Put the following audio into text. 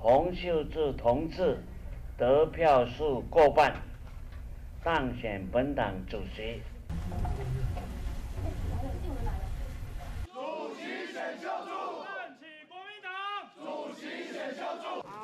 洪秀柱同志得票数过半，当选本党主席。 主席选秀柱，站起国民党！主席选秀柱。